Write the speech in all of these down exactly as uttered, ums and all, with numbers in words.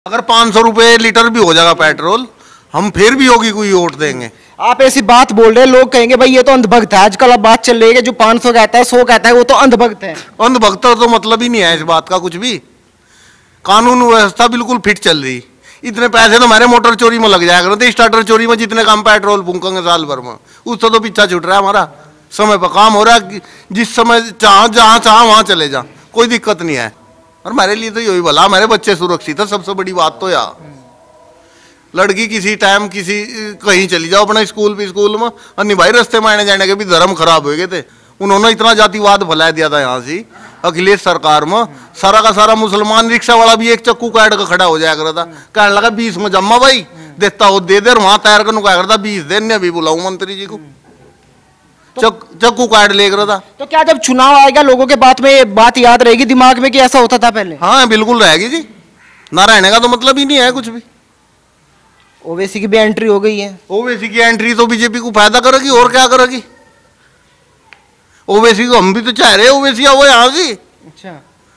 अगर पाँच सौ रुपये लीटर भी हो जाएगा पेट्रोल, हम फिर भी होगी कोई वोट देंगे। आप ऐसी बात बोल रहे हैं, लोग कहेंगे भाई ये तो अंधभक्त है। आजकल अब बात चल रही है जो पाँच सौ कहता है, सौ कहता है, वो तो अंधभक्त है। अंधभक्त तो मतलब ही नहीं है इस बात का कुछ भी। कानून व्यवस्था बिल्कुल फिट चल रही। इतने पैसे तो हमारे मोटर चोरी में लग जाएगा, तो स्टार्टर चोरी में जितने कम पेट्रोल फूकेंगे साल भर में, उससे तो पीछा छूट रहा है हमारा। समय पर काम हो रहा है, जिस समय चाह जहाँ चाह वहाँ चले जा, कोई दिक्कत नहीं है। और हमारे लिए तो यही भला, हमारे बच्चे सुरक्षित है, सबसे बड़ी बात तो यार। लड़की किसी टाइम किसी कहीं चली जाओ अपना स्कूल भी स्कूल में, और नहीं भाई रास्ते में आने जाने के भी धर्म खराब हो गए थे। उन्होंने इतना जातिवाद फैला दिया था यहाँ से अखिलेश सरकार में, सारा का सारा मुसलमान रिक्शा वाला भी एक चक्कू काट कर खड़ा हो जाया करता था। कहने लगा बीस में जम्मा भाई देता हो दे दे, वहां तैयार कर क्या करता बीस देने अभी बुलाऊ मंत्री जी को, चक, चक्कू काट ले रहा था। तो क्या जब चुनाव आएगा लोगों के बात में बात याद रहेगी दिमाग में कि ऐसा होता था पहले? हाँ बिल्कुल रहेगी जी, ना रहने का तो मतलब ही नहीं है कुछ भी। ओवैसी की भी एंट्री हो गई है। ओवैसी की एंट्री तो बीजेपी को फायदा करेगी, और क्या करेगी। ओवैसी को हम भी तो चाह रहे हैं ओवैसी वो यहाँ से। अच्छा,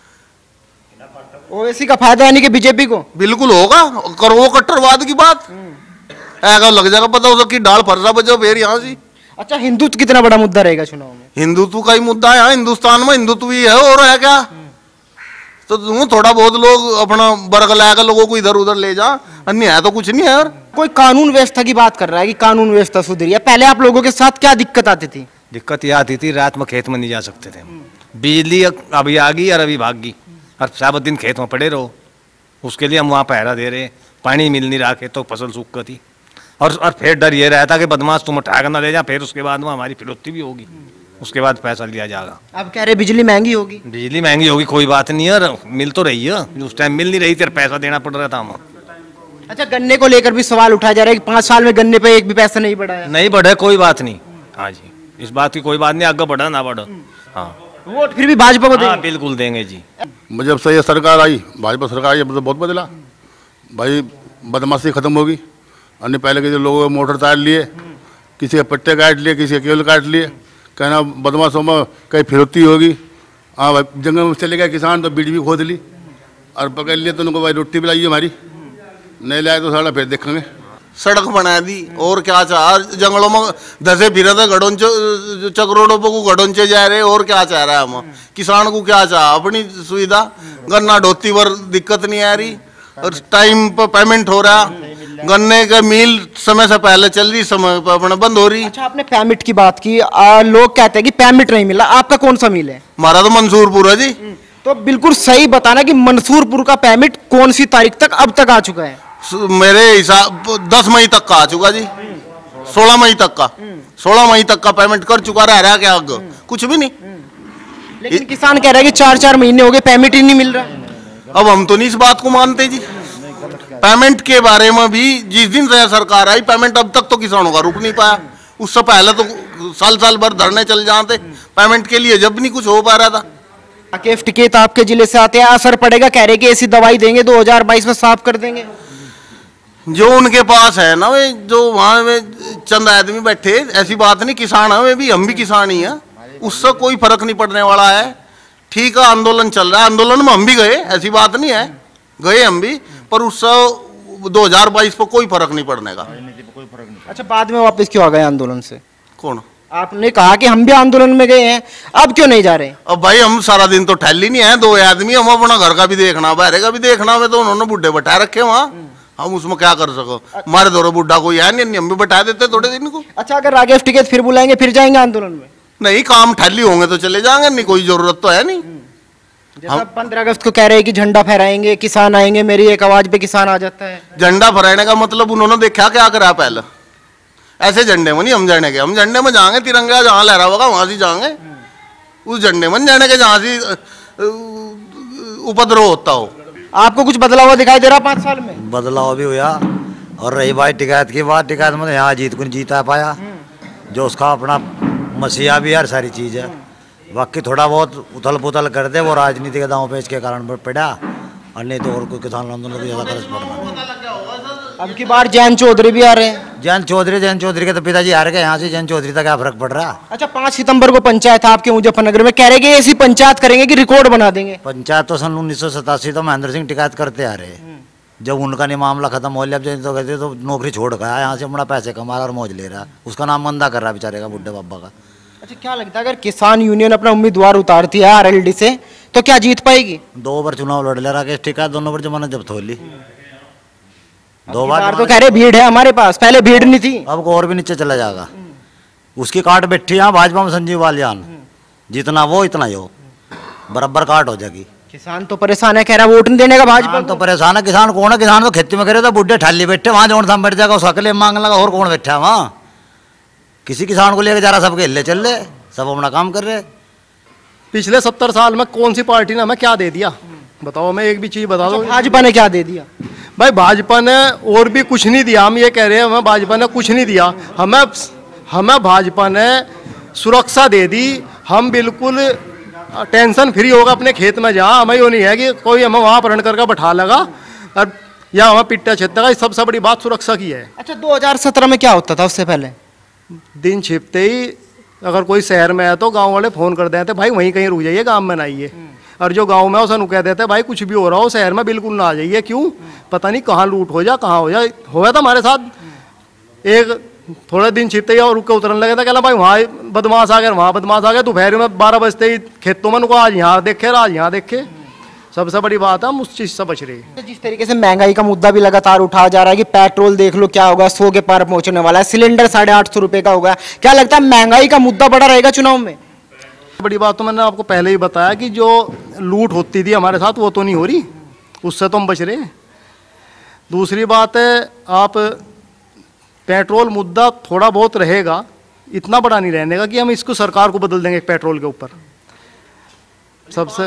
ओवैसी का फायदा यानी कि बीजेपी को बिल्कुल होगा। करो वो कट्टरवाद की बात ऐसा लग जाएगा पता हो कि डाल फरसा बजाओ फिर यहाँ से। अच्छा, हिंदुत्व कितना बड़ा मुद्दा रहेगा चुनाव में? हिंदुत्व का ही मुद्दा है यहाँ हिंदुस्तान में, हिंदुत्व ही है और है क्या। तो तुम थोड़ा बहुत लोग अपना वर्ग लाएगा लोगों को इधर उधर ले जा, अन्य है तो कुछ नहीं है। और कोई कानून व्यवस्था की बात कर रहा है कि कानून व्यवस्था सुधरी है। पहले आप लोगों के साथ क्या दिक्कत आती थी? दिक्कत यह आती थी रात में खेत में नहीं जा सकते थे, बिजली अभी आ गई और अभी भाग गई, और सारा दिन खेत में पड़े रहो। उसके लिए हम वहाँ पहरा दे रहे, पानी मिल नहीं रहा, खेतों तो फसल सूख गई थी। और और फिर डर ये रहता कि बदमाश तुम उठा कर ना ले जा, फिर उसके बाद में हमारी फिरौती भी होगी, उसके बाद पैसा लिया जाएगा। अब कह रहे बिजली महंगी होगी। बिजली महंगी होगी कोई बात नहीं है, मिल तो रही है, उस टाइम मिल नहीं रही थी, पैसा देना पड़ रहा था हमें। अच्छा, गन्ने को लेकर भी सवाल उठाया जा रहा है कि पाँच साल में गन्ने पे एक भी पैसा नहीं बढ़ा है। नहीं बढ़े कोई बात नहीं, हाँ जी इस बात की कोई बात नहीं, आगे बढ़ा ना बढ़ा। हाँ वोट फिर भी भाजपा को देंगे? हाँ बिल्कुल देंगे जी। जब से ये सरकार आई, भाजपा सरकार आई, तो बहुत बदला भाई, बदमाशी खत्म होगी। अन्य पहले के जो लोगों मोटर तार लिए, किसी के पट्टे काट लिए, किसी के केबल काट लिए, कहना बदमाशों में कहीं फिरौती होगी। हाँ भाई, जंगल में चले गए किसान तो बीज भी खोद ली और पकड़ लिए, तो उनको भाई रोटी भी लाई हमारी, नहीं लाए तो साला फिर देखेंगे। सड़क बना दी और क्या चाह, जंगलों में धसे फिरे थे गड़ोंचे चक्रोड़ों पर को गड़ोंचे जा रहे, और क्या चाह रहा है हम किसान को, क्या चाह अपनी सुविधा। गन्ना ढोती पर दिक्कत नहीं आ रही और टाइम पर पेमेंट हो रहा, गन्ने का मिल समय से पहले चल रही, समय पर अपना बंद हो रही। अच्छा, आपने पैमिट की बात की, आ, लोग कहते हैं कि पैमिट नहीं मिला, आपका कौन सा मिल है? हमारा तो मंसूरपुर है जी। तो बिल्कुल सही बताना कि मंसूरपुर का पैमिट कौन सी तारीख तक अब तक आ चुका है? मेरे हिसाब दस मई तक का आ चुका जी, सोलह मई तक का, सोलह मई तक का पेमेंट कर चुका रह रहा क्या आगे कुछ भी नहीं। लेकिन किसान कह रहा है कि चार चार महीने हो गए पेमेंट ही नहीं मिल रहा। अब हम तो नहीं इस बात को मानते जी। पेमेंट के बारे में भी जिस दिन से सरकार आई, पेमेंट अब तक तो किसानों का रुक नहीं पाया। उससे पहले तो साल साल भर धरने चल जाते पेमेंट के लिए, जब नहीं कुछ हो पा रहा था। राकेश टिकैत आपके जिले से आते हैं, असर पड़ेगा? कह रहे कि ऐसी दवाई देंगे दो हजार बाईस में साफ कर देंगे। जो उनके पास है ना वे, जो वहाँ वे चंद आदमी बैठे, ऐसी बात नहीं, किसान है वे भी, हम भी किसान ही हैं, उससे कोई फर्क नहीं पड़ने वाला है। ठीक है, आंदोलन चल रहा है, आंदोलन में हम भी गए, ऐसी बात नहीं है, गए हम भी, पर उससे दो हजार बाईस पर कोई फर्क नहीं पड़ने का। अच्छा, बाद में वापस क्यों आ गए आंदोलन से? कौन? आपने कहा कि हम भी आंदोलन में गए हैं, अब क्यों नहीं जा रहे? अब भाई हम सारा दिन तो ठहली नहीं है, दो आदमी, हम अपना घर का भी देखना, बाहर का भी देखना, में तो उन्होंने बुढ़े बैठा रखे वहाँ, हम उसमें क्या कर सको। हमारे दौरे बुढ़ा कोई है नहीं, हम भी बैठा देते थोड़े दिन को। अच्छा, अगर राकेश टिकैत फिर बुलाएंगे फिर जाएंगे आंदोलन में? नहीं, काम ठहली होंगे तो चले जाएंगे, नहीं कोई जरूरत तो है नहीं। जैसा पंद्रह अगस्त को कह रहे हैं कि झंडा फहराएंगे, किसान आएंगे, मेरी एक आवाज पे किसान आ जाता है। झंडा फहराने का मतलब उन्होंने देखा क्या करा पहले, ऐसे झंडे में नहीं हम जाने के, हम झंडे में जाएंगे, तिरंगा जहाँ लहरा होगा वहां से जाएंगे, उस झंडे में जाने के जहाँ से उपद्रव होता हो। आपको कुछ बदलाव हुआ दिखाई दे रहा पाँच साल में? बदलाव भी हुआ, और रही बात टिकैत की बात, टिकैत में यहाँ जीत को नहीं जीता पाया, जो उसका अपना मसीहा भी यार सारी चीज़ है, बाकी थोड़ा बहुत उथल पुथल कर दे वो राजनीति के दांव पेच के कारण पर पड़ा, और नहीं तो और कोई किसान आंदोलन को ज़्यादा खर्च पड़ना। अब की बार जैन चौधरी भी आ रहे हैं। जैन चौधरी जैन चौधरी के तो पिताजी हार गए, यहाँ से जैन चौधरी तक क्या फर्क पड़ रहा। अच्छा, पाँच सितंबर को पंचायत आपके मुजफ्फरनगर में, कह रहे कि ऐसी पंचायत करेंगे कि रिकॉर्ड बना देंगे। पंचायत तो सन उन्नीस सौ सतासी तो महेंद्र सिंह टिकैत करते आ रहे, जब उनका नहीं मामला खत्म हो लिया, अब तो कहते तो नौकरी छोड़ कर आया यहाँ से, अपना पैसे कमा रहा और मौज ले रहा है, उसका नाम गंदा कर रहा है बेचारे का, बुढ़े बाबा का। अच्छा, क्या लगता है अगर किसान यूनियन अपना उम्मीदवार उतारती है आरएलडी से तो क्या जीत पाएगी? दो बार चुनाव लड़ ले रहा है, ठीक है, दोनों बार जमानत जब्त हो ली, दो बार बार तो कह रहे भीड़ है हमारे पास, पहले भीड़ नहीं थी। अब और भी नीचे चला जाएगा, उसकी काट बैठी यहाँ भाजपा में संजीव बालियान, जितना वो इतना ही हो, बराबर काट हो जाएगी। किसान तो परेशान है, कह रहा वोट नहीं देने का भाजपा किसान तो परेशान है, किसान कौन है? किसान तो खेती में करे तो बुढ़े ठाली बैठे, वहाँ जोड़ था बैठ जाएगा, उसका अकेले मांग लगा, और कौन बैठा है वहाँ? किसी किसान को लेकर जा रहा, सबके हिल्ले चल रहे, सब अपना काम कर रहे। पिछले सत्तर साल में कौन सी पार्टी ने हमें क्या दे दिया बताओ? मैं एक भी चीज बता दो। भाजपा ने क्या दे दिया? भाई भाजपा ने और भी कुछ नहीं दिया, हम ये कह रहे हैं हमें भाजपा ने कुछ नहीं दिया, हमें हमें भाजपा ने सुरक्षा दे दी, हम बिल्कुल टेंशन फ्री होगा अपने खेत में जहाँ, हमें यो नहीं है कि कोई हमें वहाँ परण करके बैठा लगा और या हमें पिट्टा छेदेगा, सबसे बड़ी बात सुरक्षा की है। अच्छा, दो हज़ार सत्रह में क्या होता था उससे पहले? दिन छिपते ही अगर कोई शहर में है तो गांव वाले फोन कर देते भाई वहीं कहीं रुक जाइए, गांव में ना आइए, और जो गांव में है उसे कह देते भाई कुछ भी हो रहा हो शहर में बिल्कुल ना आ जाइए। क्यों? पता नहीं कहाँ लूट हो जाए, कहाँ हो जाए। हुआ था हमारे साथ, एक थोड़े दिन छिपते ही और रुक के उतरने लगे थे, कहना भाई वहाँ बदमाश आ गए, वहाँ बदमाश आ गए, दोपहर में बारह बजते ही खेतों में नुको, आज यहाँ देखे आज यहाँ देखे। सबसे बड़ी बात है हम उस चीज़ से बच रहे हैं। जिस तरीके से महंगाई का मुद्दा भी लगातार उठाया जा रहा है कि पेट्रोल देख लो क्या होगा, सौ के पार पहुंचने वाला है, सिलेंडर साढ़े आठ सौ रुपए का होगा, क्या लगता है महंगाई का मुद्दा बड़ा रहेगा चुनाव में? बड़ी बात तो मैंने आपको पहले ही बताया कि जो लूट होती थी हमारे साथ वो तो नहीं हो रही, उससे तो हम बच रहे हैं। दूसरी बात है, आप पेट्रोल मुद्दा थोड़ा बहुत रहेगा, इतना बड़ा नहीं रहने का कि हम इसको सरकार को बदल देंगे पेट्रोल के ऊपर। सबसे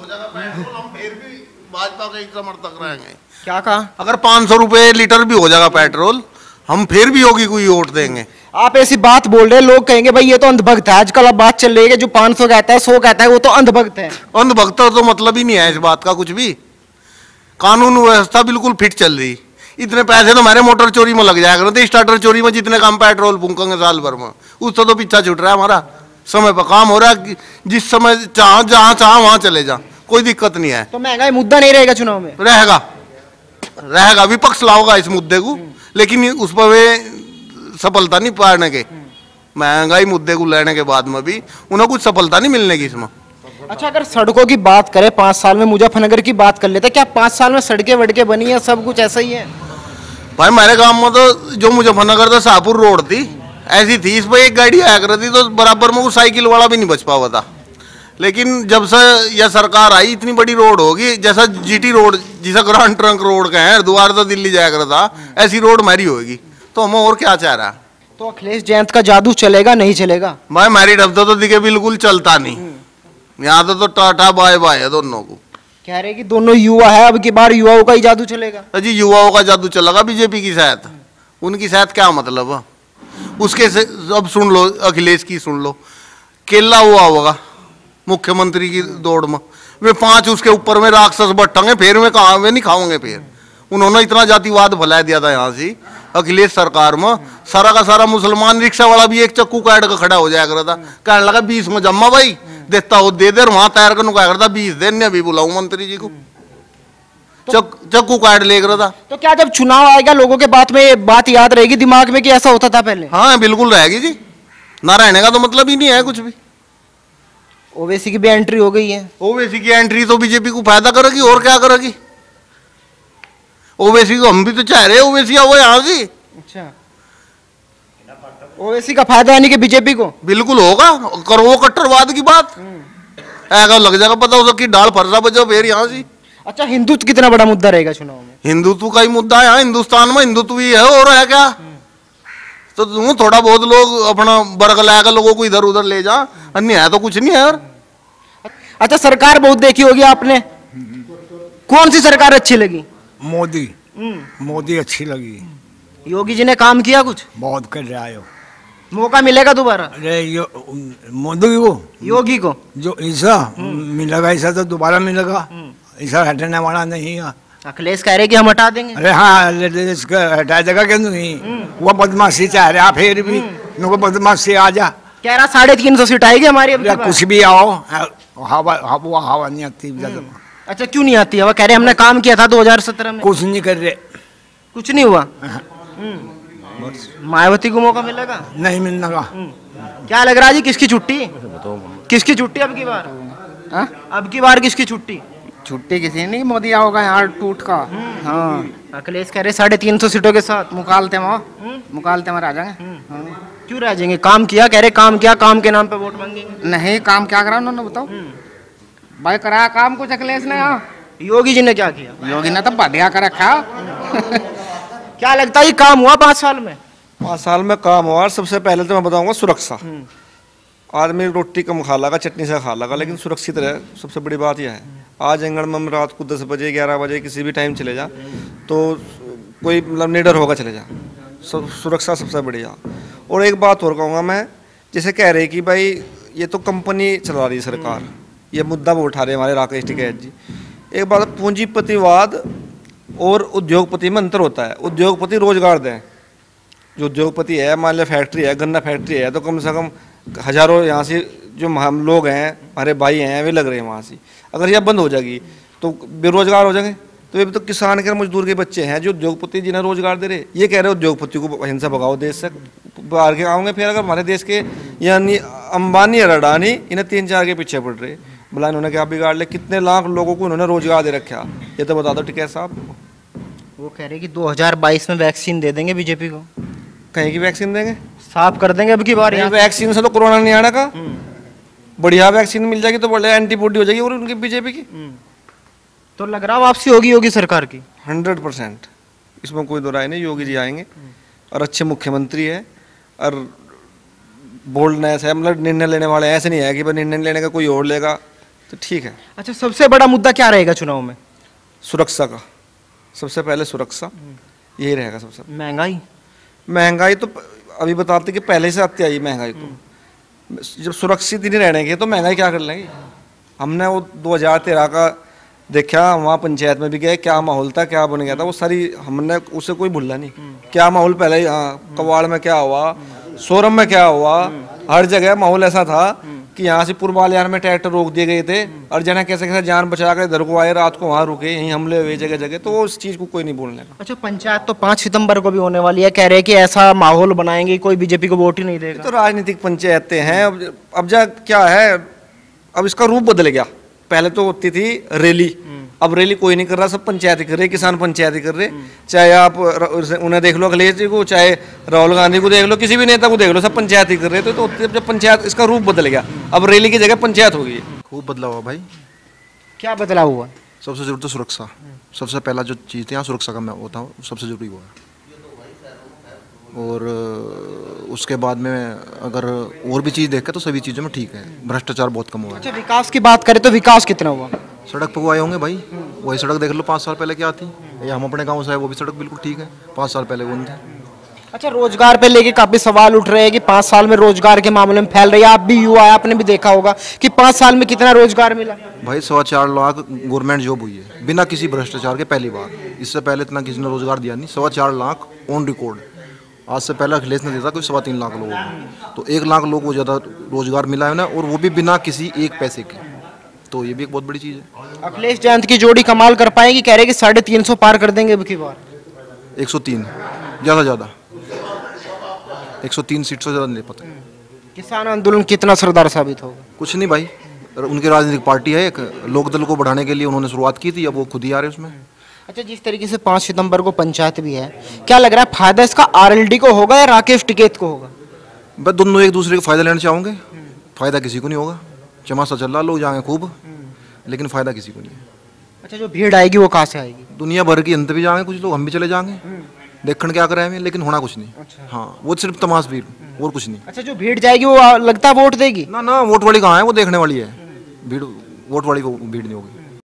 भाजपा के एक समर्थक रहेंगे। क्या कहा? अगर पाँच सौ रुपये लीटर भी हो जाएगा पेट्रोल, हम फिर भी होगी कोई वोट देंगे। आप ऐसी बात बोल रहे हैं, लोग कहेंगे भाई ये तो अंधभक्त है। आजकल अब बात चल रही है जो पाँच सौ कहता है, सौ कहता है, वो तो अंधभक्त है। अंधभक्त तो मतलब ही नहीं है इस बात का कुछ भी। कानून व्यवस्था बिल्कुल फिट चल रही। इतने पैसे तो हमारे मोटर चोरी में लग जाएगा, तो स्टार्टर चोरी में जितने कम पेट्रोल फूकेंगे साल भर में, उससे तो पीछा छूट रहा है हमारा। समय पर काम हो रहा है, जिस समय चाह जहाँ चाह वहाँ चले जा, कोई दिक्कत नहीं है। तो महंगाई मुद्दा नहीं रहेगा चुनाव में? रहेगा, रहेगा। विपक्ष लाओगा इस मुद्दे को, लेकिन उस पर वे सफलता नहीं पाने के। महंगाई मुद्दे को लेने के बाद में भी उन्हें कुछ सफलता नहीं मिलने की इसमें। अच्छा, अगर सड़कों की बात करें, पाँच साल में मुजफ्फरनगर की बात कर लेते, क्या पाँच साल में सड़कें वड़कें बनी है, सब कुछ ऐसा ही है? भाई हमारे गांव में तो जो मुजफ्फरनगर था शाहपुर रोड थी, ऐसी थी, इस पर एक गाड़ी आया कर थी तो बराबर में वो साइकिल वाला भी नहीं बच पावा था। लेकिन जब से यह सरकार आई, इतनी बड़ी रोड होगी, जैसा जीटी रोड, जिसा ग्रांड ट्रंक रोड का है, हरिद्वार से दिल्ली जाया कर था, ऐसी रोड हमारी होगी। तो हमें और क्या चाह रहा? तो अखिलेश जयंत का जादू चलेगा नहीं चलेगा? भाई हमारी डब्बा तो दिखे बिल्कुल चलता नहीं, यहाँ तो, तो टाटा बाय बाय है दोनों को। कह रहे कि दोनों युवा है, अब की बार युवाओं का ही जादू चलेगा। जी युवाओं का जादू चलेगा बीजेपी की साथ। उनकी साथ क्या मतलब है उसके से? अब सुन लो, अखिलेश की सुन लो, केला हुआ होगा मुख्यमंत्री की दौड़ में, वे पांच उसके ऊपर में राक्षस बटंगे, फिर वे कहाँ वे नहीं खाओगे। फिर उन्होंने इतना जातिवाद फैला दिया था यहाँ से अखिलेश सरकार में, सारा का सारा मुसलमान रिक्शा वाला भी एक चक्कू काट कर खड़ा हो जाया करता, कहने लगा बीस में जम्मा भाई देता हो दे दे, वहां तैयार करने को करता बीस दिन अभी बुलाऊ मंत्री जी को, चक, चक्कू काट ले रहा था। तो क्या जब चुनाव आएगा लोगों के बात में बात याद रहेगी दिमाग में कि ऐसा होता था पहले? हाँ बिल्कुल रहेगी जी, ना रहने का तो मतलब ही नहीं है कुछ भी। ओवैसी की भी एंट्री हो गई है। ओवैसी की एंट्री तो बीजेपी को फायदा करेगी, और क्या करेगी? ओवैसी को हम भी तो चाह रहे हैं ओवैसी आओ यहाँ से। अच्छा, ओवैसी का फायदा यानी कि बीजेपी को बिल्कुल होगा। करो वो कट्टरवाद की बात, ऐसा लग जाएगा पता उसकी डाल फरसा बजाओ फिर यहाँ से। अच्छा, हिंदुत्व कितना बड़ा मुद्दा रहेगा चुनाव में? हिंदुत्व का ही मुद्दा है यहाँ, हिंदुस्तान में हिंदुत्व ही है और है क्या? तो तुम थोड़ा बहुत लोग अपना वर्ग लाकर लोगों को इधर उधर ले जा, अन्य है तो कुछ नहीं है यार। अच्छा, सरकार बहुत देखी होगी आपने, कौन सी सरकार अच्छी लगी? मोदी। मोदी अच्छी लगी। योगी जी ने काम किया कुछ? बहुत कर रहा है। मौका मिलेगा दोबारा? अरे यो मोदी को, योगी को जो ऐसा मिलेगा, ऐसा तो दोबारा मिलेगा, ऐसा हटने वाला नहीं है। अखिलेश कह रहे कि हम हटा देंगे। अरे हाँ, हटा देगा क्यों नहीं? वो बदमाशी चाह रहे फिर भी, उनको बदमाशी आ जा। कह रहा साढ़े तीन सौ सीट आएगी हमारी। कुछ भी आओ, हवा हवा हवा नहीं आती। अच्छा, क्यों नहीं आती है? वो कह रहे हमने काम किया था दो हज़ार सत्रह में। कुछ नहीं कर रहे। कुछ नहीं हुआ। हम्म। मायावती को मौका मिलेगा? नहीं मिलने का। क्या लग रहा है जी, किसकी छुट्टी? किसकी छुट्टी अब की बार? हाँ? अब की बार किसकी छुट्टी? छुट्टी किसी नहीं, मोदी आओगा यहाँ टूट का। हाँ, अखिलेश कह रहे साढ़े तीन सौ सीटों के साथ मुकालते में मुकालते में आ जाएंगे। हाँ। क्यों रह जाएंगे? काम किया, कह रहे काम किया, काम के नाम पे वोट मांगेंगे। नहीं, काम क्या करा उन्होंने बताओ? भाई कराया काम कुछ अखिलेश ने? यहाँ योगी जी ने क्या किया? योगी ने तो बढ़िया कर रखा। क्या लगता है ये काम हुआ पाँच साल में? पाँच साल में काम हुआ। सबसे पहले तो मैं बताऊंगा सुरक्षा। आदमी रोटी कम खा लगा, चटनी से खा लगा, लेकिन सुरक्षित रहे। सबसे बड़ी बात यह है, आज आंगन में हम रात को दस बजे ग्यारह बजे किसी भी टाइम चले जा तो कोई मतलब निडर होगा चले जा। सुरक्षा सबसे बढ़िया। और एक बात और कहूँगा मैं, जैसे कह रहे कि भाई ये तो कंपनी चला रही है सरकार, ये मुद्दा वो उठा रहे हमारे राकेश टिकैत जी। एक बात, पूंजीपतिवाद और उद्योगपति में अंतर होता है। उद्योगपति रोजगार दें। जो उद्योगपति है, मान लिया फैक्ट्री है, गन्ना फैक्ट्री है, तो कम से कम हजारों यहाँ से जो हम लोग हैं, हमारे भाई हैं, वे लग रहे हैं वहाँ से। अगर यह बंद हो जाएगी तो बेरोजगार हो जाएंगे। तो ये तो किसान के मजदूर के बच्चे हैं जो उद्योगपति जिन्हें रोजगार दे रहे। ये कह रहे उद्योगपति को हिंसा भगाओ देश से, बाहर के आओगे। फिर अगर हमारे देश के यानी अंबानी और अडानी इन्हें तीन चार के पीछे पड़ रहे, बोला इन्होंने क्या बिगाड़ ले? कितने लाख लोगों को इन्होंने रोजगार दे रखा, ये तो बता दो टिकैत साहब। वो कह रहे कि दो हज़ार बाईस में वैक्सीन दे देंगे बीजेपी को। कहीं की वैक्सीन देंगे? साफ कर देंगे अब की बार। वैक्सीन से तो कोरोना नहीं आने का। बढ़िया वैक्सीन मिल जाएगी तो बढ़िया एंटीबॉडी हो जाएगी और उनकी बीजेपी की। तो लग रहा वापसी होगी योगी सरकार की? हंड्रेड परसेंट, इसमें कोई दो राय नहीं। योगी जी आएंगे और अच्छे मुख्यमंत्री है और बोल्डनेस है, मतलब निर्णय लेने वाले ऐसे नहीं है कि भाई निर्णय लेने का कोई और लेगा, तो ठीक है। अच्छा, सबसे बड़ा मुद्दा क्या रहेगा चुनाव में? सुरक्षा का। सबसे पहले सुरक्षा, यही रहेगा सबसे। महंगाई? महंगाई तो अभी बताते कि पहले से आती आई महंगाई। तो जब सुरक्षित ही नहीं रहने के तो महंगाई क्या कर लेंगे? हमने वो दो हज़ार तेरह का देखा, वहाँ पंचायत में भी गए, क्या माहौल था, क्या बन गया था वो सारी, हमने उसे कोई भूला नहीं। क्या माहौल पहले, हाँ, कवाड़ में क्या हुआ, सोरम में क्या हुआ, हर जगह माहौल ऐसा था कि यहाँ से पूर्वालियार में ट्रैक्टर रोक दिए गए थे और जना कैसे कैसे जान बचा कर इधर को आए, रात को वहाँ रुके, यहीं हमले हुए जगह जगह। तो उस चीज़ को कोई नहीं बोलने का। अच्छा, पंचायत तो पाँच सितंबर को भी होने वाली है, कह रहे हैं कि ऐसा माहौल बनाएंगे कोई बीजेपी को वोट ही नहीं देगा। तो राजनीतिक पंचायतें हैं। अब अब जा क्या है, अब इसका रूप बदल गया। पहले तो होती थी रैली, अब रैली कोई नहीं कर रहा, सब पंचायती कर रहे, किसान पंचायती कर रहे। चाहे आप उन्हें देख लो अखिलेश जी को, चाहे राहुल गांधी को देख लो, किसी भी नेता को देख लो, सब पंचायती कर रहे थे। तो जब पंचायत, इसका रूप बदल गया, अब रैली की जगह पंचायत हो गई। खूब बदलाव हुआ भाई। क्या बदलाव हुआ? सबसे जरूरी तो सुरक्षा। सबसे पहला जो चीज़ थी यहाँ सुरक्षा का मैं होता हूँ, सबसे जरूरी हुआ। और उसके बाद में अगर और भी चीज़ देखें तो सभी चीज़ों में ठीक है, भ्रष्टाचार बहुत कम हुआ है। अच्छा, विकास की बात करें तो विकास कितना हुआ? सड़क पगवाए होंगे भाई, वही सड़क देख लो पाँच साल पहले क्या थी। ये हम अपने गांव से है, वो भी सड़क बिल्कुल ठीक है, पाँच साल पहले वो नहीं थी। अच्छा, रोजगार पे लेके काफी सवाल उठ रहे हैं कि पाँच साल में रोजगार के मामले में फैल रही है। आप भी युवा है, आपने भी देखा होगा कि पाँच साल में कितना रोजगार मिला। भाई सवा चार लाख गवर्नमेंट जॉब हुई है बिना किसी भ्रष्टाचार के, पहली बार। इससे पहले इतना किसी ने रोजगार दिया नहीं। सवा चार लाख ऑन रिकॉर्ड। आज से पहले अखिलेश ने दिया था कोई सवा तीन लाख लोगों को, तो एक लाख लोगों को ज़्यादा रोजगार मिला है ना, और वो भी बिना किसी एक पैसे के। तो ये भी एक बहुत बड़ी चीज़ है। अखिलेश जयंत की जोड़ी कमाल कर पाएगी, कह रहे कि साढ़े तीन सौ पार कर देंगे अब की बार। एक सौ तीन ज़्यादा ज़्यादा एक सौ तीन सीट से ज़्यादा नहीं पता। किसान आंदोलन कितना असरदार साबित होगा? कुछ नहीं भाई, उनकी राजनीतिक पार्टी है एक, लोकदल को बढ़ाने के लिए उन्होंने शुरुआत की थी, अब वो खुद ही आ रहे उसमें। अच्छा, जिस तरीके से पाँच सितंबर को पंचायत भी है, क्या लग रहा है फायदा इसका आरएलडी को होगा या राकेश टिकैत को होगा? बस दोनों एक दूसरे का फायदा लेना चाहोगे, फायदा किसी को नहीं होगा। चमासा चल रहा, लोग जाएंगे खूब, लेकिन फायदा किसी को नहीं है। अच्छा, जो भीड़ आएगी वो कहाँ से आएगी? दुनिया भर की अंत भी जाएंगे कुछ लोग, हम भी चले जाएंगे, देखने क्या कराएंगे, लेकिन होना कुछ नहीं। अच्छा। हाँ, वो सिर्फ तमाशबीन और कुछ नहीं। अच्छा, जो भीड़ जाएगी वो लगता है वोट देगी? ना ना, वोट वाली कहाँ है, वो देखने वाली है। भीड़ वोट वाली को भीड़ नहीं होगी।